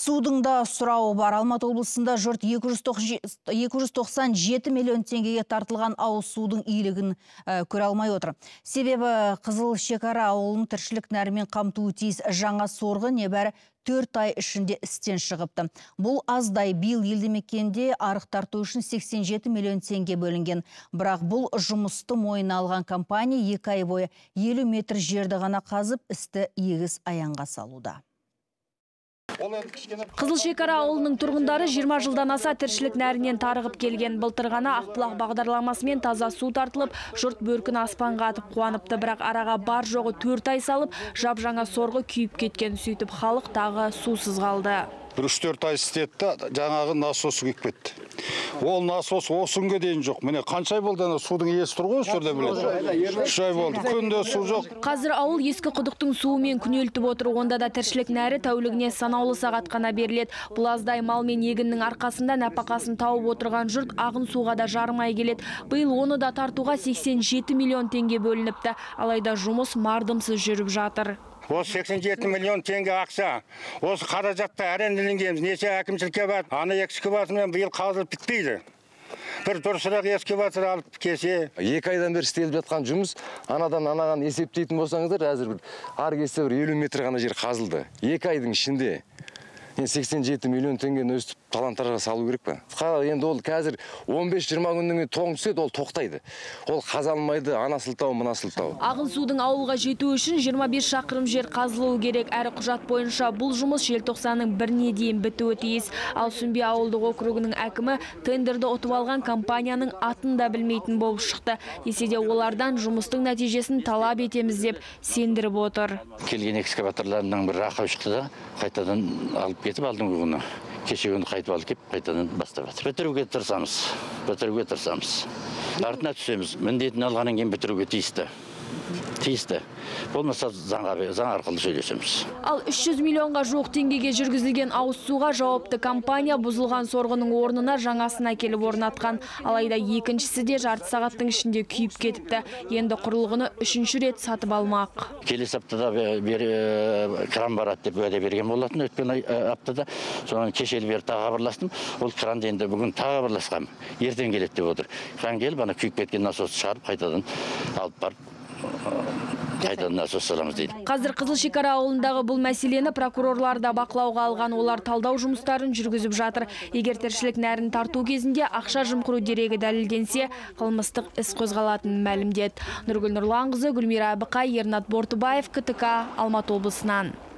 Судың да сұрауы бар. Алматы облысында жұрт 297 миллион теңгеге тартылған ауыз судың иелігін көре алмай отыр. Себебі Қызыл Шекара ауылын тіршілік нәрімен қамтуы тиіс жаңа сорғы небәрі 4 ай ішінде істен шығыпты. Бұл аздай. Биыл елді мекенде арық тарту үшін 87 миллион теңге бөлінген. Бірақ бұл жұмысты мойнына алған компания 2 ай бойы 50 метр жерді ғана қазып, істі егіс аяңға салуда. Қызыл Шекара ауылының тұрғындары 20 жылдан аса тіршілік нәрінен тарығып келген. Былтыр ғана Ақбұлақ бағдарламасымен таза су тартылып, жұрт бөркін аспанға атып қуаныпты. Бірақ араға бар жоғы 4 ай салып, жап жаңа сорғы күйіп кеткен. Сөйтіп халық тағы сусыз қалды. 3-4 ай істетті, жаңағы насос күйіп кетті. Ол насос осы күнге дейін жоқ. Міне қанша ай болды, судың иесі тұр ғой, жерде біледі. 3 ай болды, күнде су жоқ. Қазір ауыл ескі құдықтың суымен күнелтіп отыр. Онда да тіршілік нәрі тәулігіне санаулы сағат қана беріледі. Бұл аздай мал мен егіннің арқасында нәпақасын тауып отырған жұрт ағын суға да жарымай келеді. Биыл оны да тартуға 87 миллион теңге бөлініпті. Алайда жұмыс мардымсыз жүріп жатыр. Осы 87 миллион теңге ақша. Осы қаражатта әренділінгеніміз. Неше әкімшілікке бар. Ана экскаватормен биыл қазылып бітпейді. Бір дұрысырақ экскаватор алып кесе. 2 айдан бері істеліп жатқан жұмыс. Анадан анаған есептейтін болсаңыздар, әзір бір ар кесе 50 метр ғана жер қазылды. 2 айдың ішінде 87 миллион теңгені өстіп таланттарға салу керек па? Енді ол қазір 15-20 күннен тоң түседі, ол тоқтайды. Ол қазалмайды, ана сылтау, мына сылтау. Ағын судың ауылға жету үшін 25 шақырым жер қазылуы керек. Әрі құжат бойынша бұл жұмыс желтоқсанның 1-не дейін бітуі тиіс. Ал Сүмбе ауылдық округінің әкімі тендерді ұтып алған компанияның атын да білмейтін болып шықты. Десе де олардан жұмыстың нәтижесін талап етеміз деп сендіріп отыр. Келген экскаваторларының бір ақау шықты да, қайтадан алып кетіп алдыңғы күні. Кеше күні қайтып алып кеп, қайтадан бастап жатыр. Бітіруге тырысамыз. Артына түсеміз. Міндетін алғаннан кейін бітіруге тиісті. Болмаса заң арқылы сөйлесеміз. Ал 300 миллионға жоқ теңгеге жүргізілген ауыз суға жауапты компания бұзылған сорғының орнына жаңасын әкеліп орнатқан. Алайда екіншісі де жарты сағаттың ішінде күйіп кетіпті. Енді құрылғыны 3-ші рет сатып алмақ. Келесі аптада кран барады деп уәде берген болатын, өткен аптада. Содан кешелі бері тағы хабарластым. Ол кранды енді бүгін тағы хабарласқам. Ертең келеді деп отыр. Кран келіп, ана күйіп кеткен насосты шығарып, қайтадан алып барып Қазір Қызыл Шекара ауылындағы бұл мәселені прокурорлар да бақылауға алған. Олар талдау жұмыстарын жүргізіп жатыр. Егер тіршілік нәрін тарту кезінде ақша жымқыру дерегі дәлелденсе, қылмыстық іс қозғалатынын мәлімдеді. Нұргүл Нұрланқызы, Гүлмира Әбіқай, Ернат Бортыбаев, КТК, Алматы облысынан.